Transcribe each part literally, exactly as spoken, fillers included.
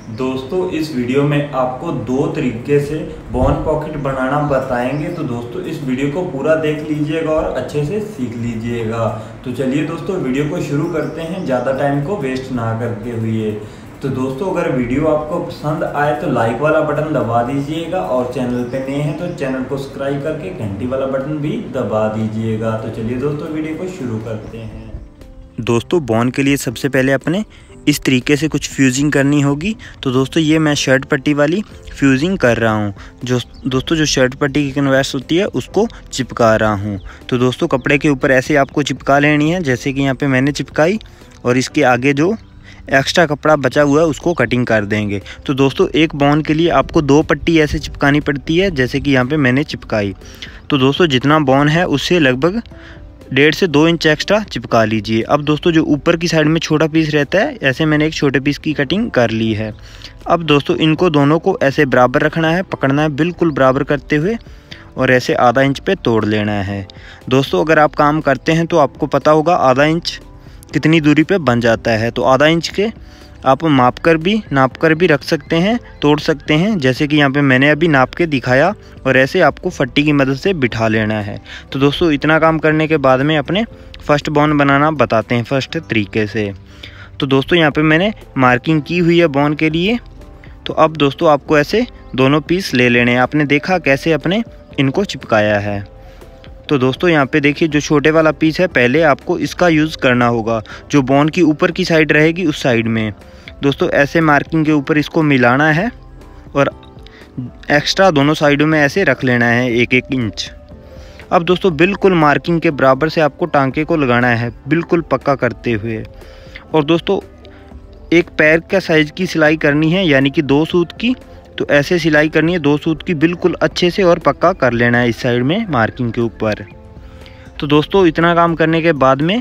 दोस्तों इस वीडियो में आपको दो तरीके से बॉन पॉकेट बनाना बताएंगे। तो दोस्तों इस वीडियो को पूरा देख लीजिएगा और अच्छे से सीख लीजिएगा। तो चलिए दोस्तों वीडियो को शुरू करते हैं, ज़्यादा टाइम को वेस्ट ना करते हुए। तो दोस्तों अगर वीडियो आपको पसंद आए तो लाइक वाला बटन दबा दीजिएगा और चैनल पे नए हैं तो चैनल को सब्सक्राइब करके घंटी वाला बटन भी दबा दीजिएगा। तो चलिए दोस्तों वीडियो को शुरू करते हैं। दोस्तों बॉन के लिए सबसे पहले अपने इस तरीके से कुछ फ्यूजिंग करनी होगी। तो दोस्तों ये मैं शर्ट पट्टी वाली फ्यूजिंग कर रहा हूँ। जो दोस्तों जो शर्ट पट्टी की कन्वर्स होती है उसको चिपका रहा हूँ। तो दोस्तों कपड़े के ऊपर ऐसे आपको चिपका लेनी है, जैसे कि यहाँ पे मैंने चिपकाई, और इसके आगे जो एक्स्ट्रा कपड़ा बचा हुआ है उसको कटिंग कर देंगे। तो दोस्तों एक बॉन के लिए आपको दो पट्टी ऐसे चिपकानी पड़ती है, जैसे कि यहाँ पे मैंने चिपकाई। तो दोस्तों जितना बॉन है उससे लगभग डेढ़ से दो इंच एक्स्ट्रा चिपका लीजिए। अब दोस्तों जो ऊपर की साइड में छोटा पीस रहता है, ऐसे मैंने एक छोटे पीस की कटिंग कर ली है। अब दोस्तों इनको दोनों को ऐसे बराबर रखना है, पकड़ना है बिल्कुल बराबर करते हुए, और ऐसे आधा इंच पे तोड़ लेना है। दोस्तों अगर आप काम करते हैं तो आपको पता होगा आधा इंच कितनी दूरी पे बन जाता है। तो आधा इंच के आप माप कर भी नाप कर भी रख सकते हैं, तोड़ सकते हैं, जैसे कि यहाँ पे मैंने अभी नाप के दिखाया, और ऐसे आपको फट्टी की मदद से बिठा लेना है। तो दोस्तों इतना काम करने के बाद में अपने फर्स्ट बॉन बनाना बताते हैं फर्स्ट तरीके से। तो दोस्तों यहाँ पे मैंने मार्किंग की हुई है बॉन के लिए। तो अब दोस्तों आपको ऐसे दोनों पीस ले लेने हैं। आपने देखा कैसे अपने इनको चिपकाया है। तो दोस्तों यहाँ पे देखिए जो छोटे वाला पीस है, पहले आपको इसका यूज़ करना होगा, जो बॉन की ऊपर की साइड रहेगी उस साइड में। दोस्तों ऐसे मार्किंग के ऊपर इसको मिलाना है और एक्स्ट्रा दोनों साइडों में ऐसे रख लेना है एक एक इंच। अब दोस्तों बिल्कुल मार्किंग के बराबर से आपको टांके को लगाना है, बिल्कुल पक्का करते हुए। और दोस्तों एक पैर का साइज़ की सिलाई करनी है, यानी कि दो सूत की। तो ऐसे सिलाई करनी है दो सूत की, बिल्कुल अच्छे से और पक्का कर लेना है इस साइड में मार्किंग के ऊपर। तो दोस्तों इतना काम करने के बाद में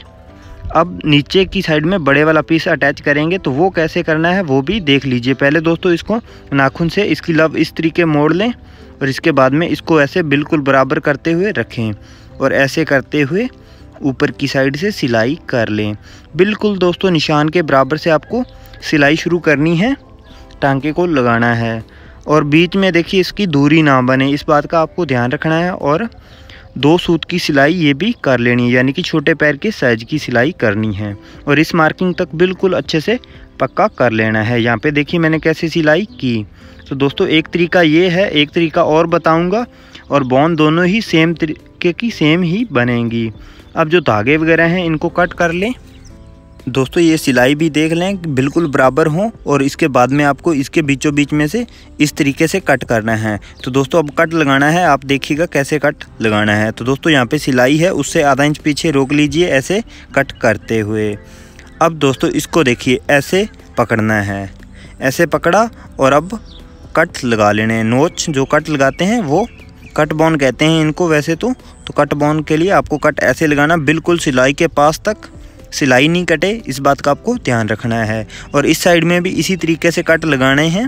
अब नीचे की साइड में बड़े वाला पीस अटैच करेंगे। तो वो कैसे करना है वो भी देख लीजिए। पहले दोस्तों इसको नाखून से इसकी लव इस तरीके मोड़ लें, और इसके बाद में इसको ऐसे बिल्कुल बराबर करते हुए रखें, और ऐसे करते हुए ऊपर की साइड से सिलाई कर लें। बिल्कुल दोस्तों निशान के बराबर से आपको सिलाई शुरू करनी है, टांके को लगाना है, और बीच में देखिए इसकी दूरी ना बने, इस बात का आपको ध्यान रखना है। और दो सूत की सिलाई ये भी कर लेनी है, यानी कि छोटे पैर के साइज की सिलाई करनी है, और इस मार्किंग तक बिल्कुल अच्छे से पक्का कर लेना है। यहाँ पे देखिए मैंने कैसे सिलाई की। तो दोस्तों एक तरीका ये है, एक तरीका और बताऊंगा, और बॉन दोनों ही सेम तरीके की सेम ही बनेंगी। अब जो धागे वगैरह हैं इनको कट कर लें। दोस्तों ये सिलाई भी देख लें कि बिल्कुल बराबर हो, और इसके बाद में आपको इसके बीचों बीच में से इस तरीके से कट करना है। तो दोस्तों अब कट लगाना है, आप देखिएगा कैसे कट लगाना है। तो दोस्तों यहाँ पे सिलाई है, उससे आधा इंच पीछे रोक लीजिए ऐसे कट करते हुए। अब दोस्तों इसको देखिए ऐसे पकड़ना है, ऐसे पकड़ा, और अब कट लगा लेने हैं। नोच जो कट लगाते हैं वो कट बॉन कहते हैं इनको वैसे तो। तो कट बॉन के लिए आपको कट ऐसे लगाना, बिल्कुल सिलाई के पास तक, सिलाई नहीं कटे, इस बात का आपको ध्यान रखना है। और इस साइड में भी इसी तरीके से कट लगाने हैं,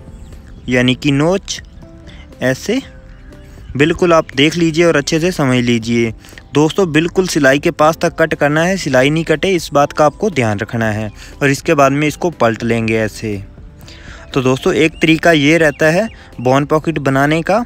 यानी कि नोच ऐसे बिल्कुल आप देख लीजिए और अच्छे से समझ लीजिए। दोस्तों बिल्कुल सिलाई के पास तक कट करना है, सिलाई नहीं कटे, इस बात का आपको ध्यान रखना है। और इसके बाद में इसको पलट लेंगे ऐसे। तो दोस्तों एक तरीका ये रहता है बॉन पॉकेट बनाने का।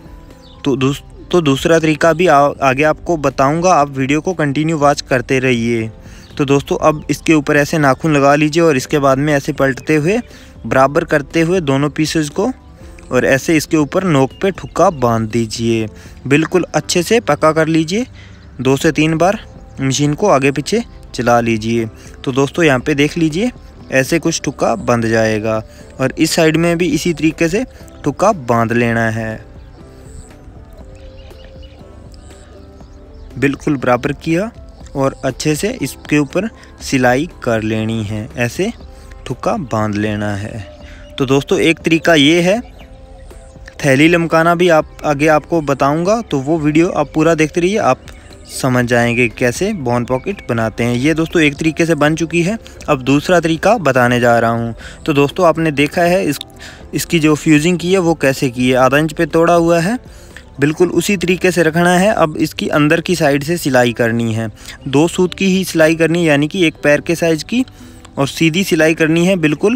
तो दूस, तो दूसरा तरीका भी आ, आगे आपको बताऊंगा, आप वीडियो को कंटिन्यू वॉच करते रहिए। तो दोस्तों अब इसके ऊपर ऐसे नाखून लगा लीजिए, और इसके बाद में ऐसे पलटते हुए बराबर करते हुए दोनों पीसेस को, और ऐसे इसके ऊपर नोक पे ठुक्का बांध दीजिए। बिल्कुल अच्छे से पक्का कर लीजिए, दो से तीन बार मशीन को आगे पीछे चला लीजिए। तो दोस्तों यहाँ पे देख लीजिए ऐसे कुछ ठुक्का बंध जाएगा, और इस साइड में भी इसी तरीके से ठुक्का बांध लेना है। बिल्कुल बराबर किया, और अच्छे से इसके ऊपर सिलाई कर लेनी है, ऐसे ठुक्का बांध लेना है। तो दोस्तों एक तरीका ये है, थैली लमकाना भी आप आगे आपको बताऊंगा। तो वो वीडियो आप पूरा देखते रहिए, आप समझ जाएंगे कैसे बॉन पॉकेट बनाते हैं। ये दोस्तों एक तरीके से बन चुकी है। अब दूसरा तरीका बताने जा रहा हूँ। तो दोस्तों आपने देखा है इस इसकी जो फ्यूजिंग की है वो कैसे की है, आधा इंच पे तोड़ा हुआ है, बिल्कुल उसी तरीके से रखना है। अब इसकी अंदर की साइड से सिलाई करनी है, दो सूत की ही सिलाई करनी है, यानी कि एक पैर के साइज़ की, और सीधी सिलाई करनी है बिल्कुल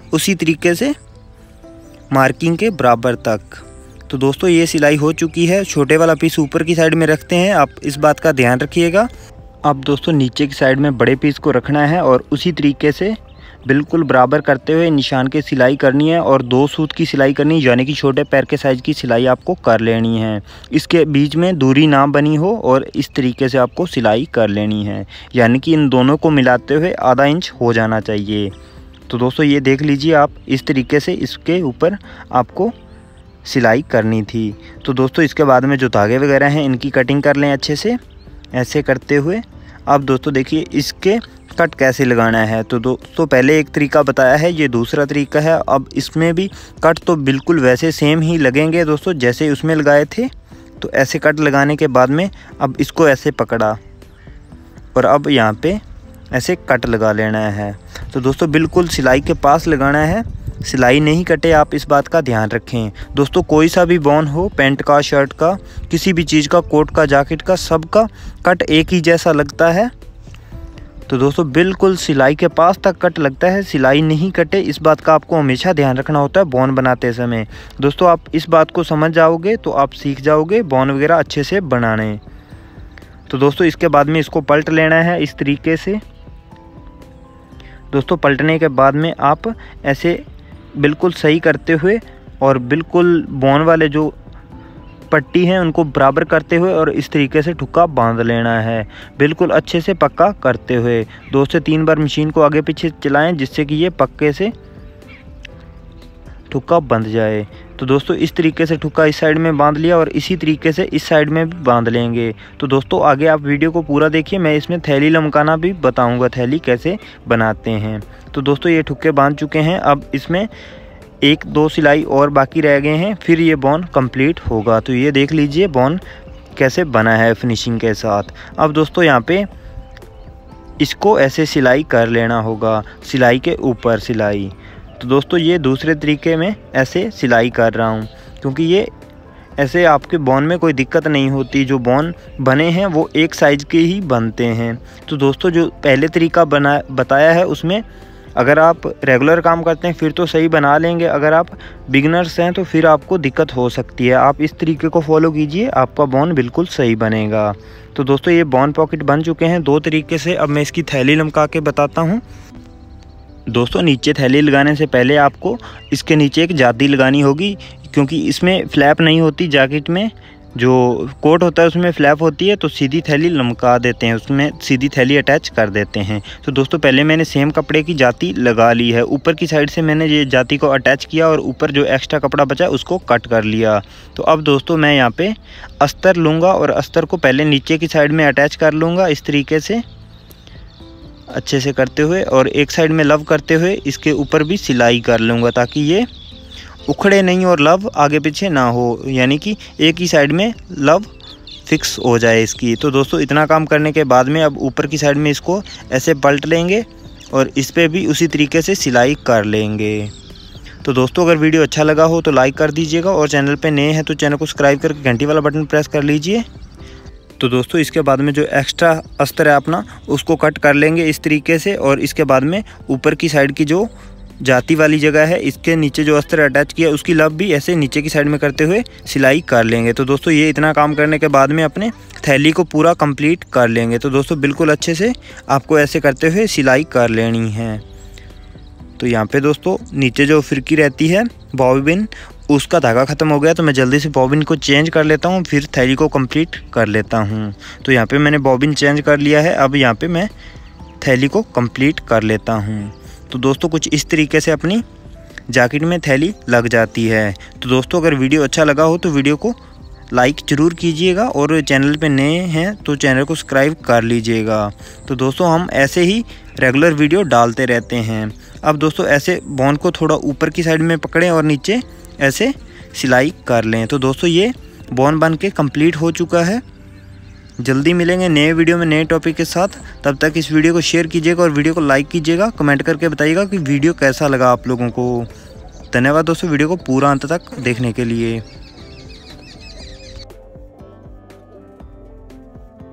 उसी तरीके से मार्किंग के बराबर तक। तो दोस्तों ये सिलाई हो चुकी है। छोटे वाला पीस ऊपर की साइड में रखते हैं, आप इस बात का ध्यान रखिएगा। अब दोस्तों नीचे की साइड में बड़े पीस को रखना है और उसी तरीके से बिल्कुल बराबर करते हुए निशान के सिलाई करनी है और दो सूत की सिलाई करनी, यानी कि छोटे पैर के साइज़ की सिलाई आपको कर लेनी है। इसके बीच में दूरी ना बनी हो और इस तरीके से आपको सिलाई कर लेनी है, यानी कि इन दोनों को मिलाते हुए आधा इंच हो जाना चाहिए। तो दोस्तों ये देख लीजिए आप, इस तरीके से इसके ऊपर आपको सिलाई करनी थी। तो दोस्तों इसके बाद में जो धागे वगैरह हैं इनकी कटिंग कर लें अच्छे से, ऐसे करते हुए। अब दोस्तों देखिए इसके कट कैसे लगाना है। तो दोस्तों पहले एक तरीका बताया है, ये दूसरा तरीका है। अब इसमें भी कट तो बिल्कुल वैसे सेम ही लगेंगे दोस्तों जैसे उसमें लगाए थे। तो ऐसे कट लगाने के बाद में अब इसको ऐसे पकड़ा और अब यहाँ पे ऐसे कट लगा लेना है। तो दोस्तों बिल्कुल सिलाई के पास लगाना है, सिलाई नहीं कटे, आप इस बात का ध्यान रखें। दोस्तों कोई सा भी बॉन हो, पैंट का, शर्ट का, किसी भी चीज़ का, कोट का, जैकेट का, सब का कट एक ही जैसा लगता है। तो दोस्तों बिल्कुल सिलाई के पास तक कट लगता है, सिलाई नहीं कटे, इस बात का आपको हमेशा ध्यान रखना होता है बॉन बनाते समय। दोस्तों आप इस बात को समझ जाओगे तो आप सीख जाओगे बॉन वगैरह अच्छे से बनाने। तो दोस्तों इसके बाद में इसको पलट लेना है इस तरीके से। दोस्तों पलटने के बाद में आप ऐसे बिल्कुल सही करते हुए और बिल्कुल बॉन वाले जो पट्टी हैं उनको बराबर करते हुए और इस तरीके से ठुक्का बांध लेना है, बिल्कुल अच्छे से पक्का करते हुए। दो से तीन बार मशीन को आगे पीछे चलाएं जिससे कि ये पक्के से ठुक्का बंध जाए। तो दोस्तों इस तरीके से ठुक्का इस साइड में बांध लिया और इसी तरीके से इस साइड में भी बांध लेंगे। तो दोस्तों आगे आप वीडियो को पूरा देखिए, मैं इसमें थैली लमकाना भी बताऊंगा, थैली कैसे बनाते हैं। तो दोस्तों ये ठुक्के बांध चुके हैं, अब इसमें एक दो सिलाई और बाकी रह गए हैं, फिर ये बॉन कंप्लीट होगा। तो ये देख लीजिए बॉन कैसे बना है फिनिशिंग के साथ। अब दोस्तों यहाँ पे इसको ऐसे सिलाई कर लेना होगा, सिलाई के ऊपर सिलाई। तो दोस्तों ये दूसरे तरीके में ऐसे सिलाई कर रहा हूँ क्योंकि ये ऐसे आपके बॉन में कोई दिक्कत नहीं होती, जो बॉन बने हैं वो एक साइज़ के ही बनते हैं। तो दोस्तों जो पहले तरीका बना बताया है उसमें अगर आप रेगुलर काम करते हैं फिर तो सही बना लेंगे, अगर आप बिगिनर्स हैं तो फिर आपको दिक्कत हो सकती है। आप इस तरीके को फॉलो कीजिए, आपका बॉन बिल्कुल सही बनेगा। तो दोस्तों ये बॉन पॉकेट बन चुके हैं दो तरीके से। अब मैं इसकी थैली लमका के बताता हूँ। दोस्तों नीचे थैली लगाने से पहले आपको इसके नीचे एक जादी लगानी होगी, क्योंकि इसमें फ्लैप नहीं होती, जैकेट में जो कोट होता है उसमें फ्लैप होती है। तो सीधी थैली लमका देते हैं, उसमें सीधी थैली अटैच कर देते हैं। तो दोस्तों पहले मैंने सेम कपड़े की जाती लगा ली है, ऊपर की साइड से मैंने ये जाती को अटैच किया और ऊपर जो एक्स्ट्रा कपड़ा बचा उसको कट कर लिया। तो अब दोस्तों मैं यहाँ पे अस्तर लूँगा और अस्तर को पहले नीचे की साइड में अटैच कर लूँगा इस तरीके से अच्छे से करते हुए, और एक साइड में लव करते हुए इसके ऊपर भी सिलाई कर लूँगा ताकि ये उखड़े नहीं और लव आगे पीछे ना हो, यानी कि एक ही साइड में लव फिक्स हो जाए इसकी। तो दोस्तों इतना काम करने के बाद में अब ऊपर की साइड में इसको ऐसे पलट लेंगे और इस पर भी उसी तरीके से सिलाई कर लेंगे। तो दोस्तों अगर वीडियो अच्छा लगा हो तो लाइक कर दीजिएगा और चैनल पे नए हैं तो चैनल को सब्सक्राइब करके घंटी वाला बटन प्रेस कर लीजिए। तो दोस्तों इसके बाद में जो एक्स्ट्रा अस्तर है अपना उसको कट कर लेंगे इस तरीके से, और इसके बाद में ऊपर की साइड की जो जाती वाली जगह है इसके नीचे जो अस्तर अटैच किया उसकी लब भी ऐसे नीचे की साइड में करते हुए सिलाई कर लेंगे। तो दोस्तों ये इतना काम करने के बाद में अपने थैली को पूरा कंप्लीट कर लेंगे। तो दोस्तों बिल्कुल अच्छे से आपको ऐसे करते हुए सिलाई कर लेनी है। तो यहाँ पे दोस्तों नीचे जो फिरकी रहती है बॉबिन, उसका धागा ख़त्म हो गया तो मैं जल्दी से बॉबिन को चेंज कर लेता हूँ, फिर थैली को कंप्लीट कर लेता हूँ। तो यहाँ पे मैंने बॉबिन चेंज कर लिया है, अब यहाँ पे मैं थैली को कंप्लीट कर लेता हूँ। तो दोस्तों कुछ इस तरीके से अपनी जैकेट में थैली लग जाती है। तो दोस्तों अगर वीडियो अच्छा लगा हो तो वीडियो को लाइक ज़रूर कीजिएगा और चैनल पे नए हैं तो चैनल को सब्सक्राइब कर लीजिएगा। तो दोस्तों हम ऐसे ही रेगुलर वीडियो डालते रहते हैं। अब दोस्तों ऐसे बॉन को थोड़ा ऊपर की साइड में पकड़ें और नीचे ऐसे सिलाई कर लें। तो दोस्तों ये बॉन बन के कंप्लीट हो चुका है। जल्दी मिलेंगे नए वीडियो में नए टॉपिक के साथ, तब तक इस वीडियो को शेयर कीजिएगा और वीडियो को लाइक कीजिएगा, कमेंट करके बताइएगा कि वीडियो कैसा लगा आप लोगों को। धन्यवाद दोस्तों वीडियो को पूरा अंत तक देखने के लिए।